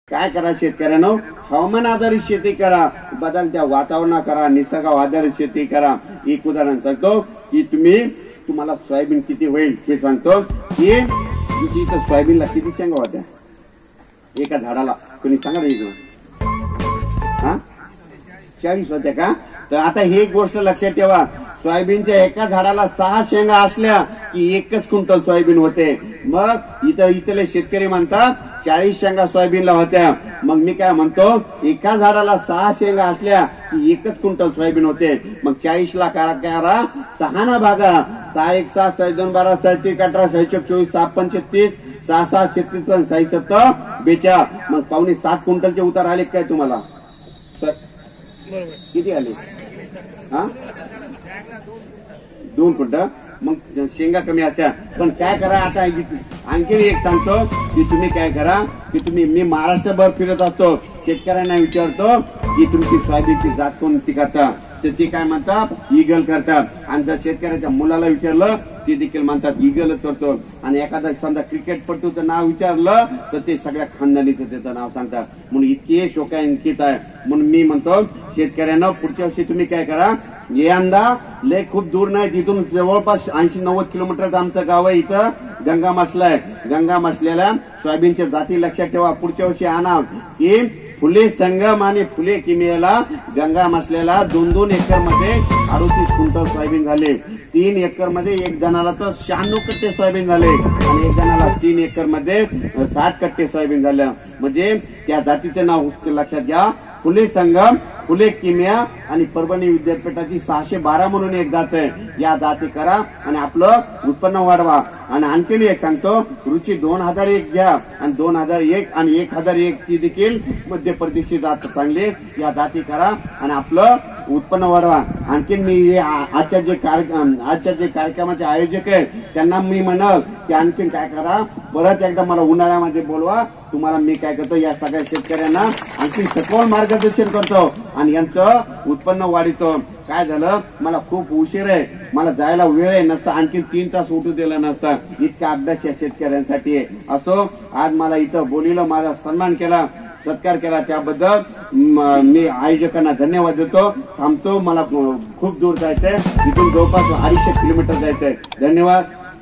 काय करा शेतकऱ्यांनो, हवामान आधारित शेती करा, बदलत्या वातावरणा करा, निसर्गावर आधारित शेती करा। एक उदाहरण सांगतो की तुम्हाला सोयाबीन किती होईल हे सांगतो की तुमची इथं सोयाबीनला किती शेंगा होत्या एका झाडाला, कोणी सांगा ना इथं? 40 होत्या का? तर आता ही एक गोष्ट लक्षात ठेवा, सोयाबीनच्या एका झाडाला 6 शेंगा असल्या की 1 क्विंटल सोयाबीन होते। मग इथले शेतकरी म्हणतात 40 शेंगा सोयाबीनला होत्या। मग मी काय म्हणतो, एका झाडाला 6 शेंगा असल्या की 1 क्विंटल सोयाबीन होते। मग 40 ला करा 6 ना भागा, 6 1 6 6 2 12 6 3 18 6 24 7 35 6 6 36 6 7 42। मग पावणे 7 क्विंटलचे उतार आले काय तुम्हाला? किती आले? 2 क्विंटल। मग शेंगा कमी असत्या, पण काय करा आता आणखी एक सांगतो की तुम्ही काय करा की मी महाराष्ट्रभर फिरत असतो, शेतकऱ्यांना विचारतो की तुमची सोयाबीनची जात कोणती करता, तर ती काय म्हणतात ईगल करतात। आणि जर शेतकऱ्याच्या मुलाला विचारलं ते देखील म्हणतात ईगलच करतो। आणि एखादा समजा क्रिकेटपटूचं नाव विचारलं तर ते सगळ्या खानदानीचं त्याचं नाव सांगतात। म्हणून इतके शोकांकित आहे। म्हणून मी म्हणतो शेतकऱ्यांना, पुढच्या वर्षी तुम्ही काय करा, यंदा लय खूप दूर नाही, तिथून जवळपास 80-90 किलोमीटरचं आमचं गाव आहे, इथं गंगा मसला आहे। गंगा मसलेल्या सोयाबीनच्या जाती लक्षात ठेवा, पुढच्या वर्षी आणा की फुले संगम आणि फुले किमियाला गंगा मसलेला 2-2 एकर मध्ये 38 क्विंटल सोयाबीन झाले। 3 एकर मध्ये एक जणाला तर 96 कट्टे सोयाबीन झाले आणि एक जणाला 3 एकर मध्ये 60 कट्टे सोयाबीन झालं। म्हणजे त्या जातीचं नाव लक्षात घ्या, फुले संगम, फुले किमिया आणि परभणी विद्यापीठाची 612 म्हणून एक जात आहे। या जाती करा आणि आपलं उत्पन्न वाढवा। आणि आणखी एक सांगतो, रुची 2001 घ्या आणि 2001 आणि 1001 ची देखील मध्य प्रदेशची जात चांगली, या जाती करा आणि आपलं उत्पन्न वाढवा। आणखी मी आजच्या जे कार्यक्रमाचे आयोजक आहे त्यांना मी म्हणल की आणखी काय करा, परत एकदा मला उन्हाळ्यामध्ये बोलवा, तुम्हाला मी काय करतो या सगळ्या शेतकऱ्यांना आणखी सखोल मार्गदर्शन करतो आणि यांचं उत्पन्न वाढवतो। काय झालं, मला खूप उशीर आहे, मला जायला वेळ आहे, नसता आणखी 3 तास उठू दिलं नसतं, इतका अभ्यास या शेतकऱ्यांसाठी आहे। असो, आज मला इथं बोलिलं, माझा सन्मान केला, सत्कार केला, त्याबद्दल मी आयोजकांना धन्यवाद देतो। थांबतो, मला खूप दूर जायचंय, इथून जवळपास 250 किलोमीटर जायचंय। धन्यवाद।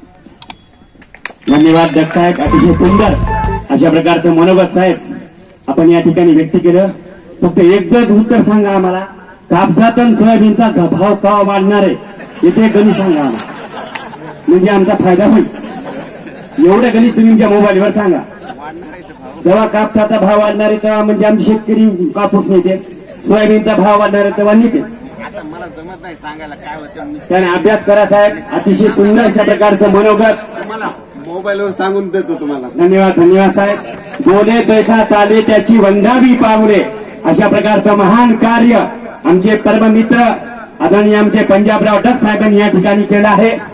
धन्यवाद दत्त साहेब, अतिशय सुंदर अशा प्रकारचं मनोगत साहेब आपण या ठिकाणी व्यक्त केलं। फक्त एकच उत्तर सांगा आम्हाला, कापसात आणि सोयाबीनचा भाव का वाढणार आहे इथे गणित सांगा आम्हाला, म्हणजे आमचा फायदा होईल। एवढं गणित तुम्ही तुमच्या मोबाईलवर सांगा। जेव्हा कापसाचा भाव वाढणार आहे तेव्हा म्हणजे आमचे शेतकरी कापूस नेते, सोयाबीनचा भाव वाढणार आहे तेव्हा नेते। मला जमत नाही सांगायला काय होतं, त्याने अभ्यास करा साहेब, अतिशय सुंदर अशा प्रकारचं मनोगत तुम्हाला मोबाईलवर सांगून देतो तुम्हाला। धन्यवाद, धन्यवाद साहेब। बोले तैसा चाले त्याची वंदावी पावले, अशा प्रकारचं महान कार्य आमचे परम मित्र आदरणीय आमचे पंजाबराव दत्त साहेबांनी या ठिकाणी केलं आहे।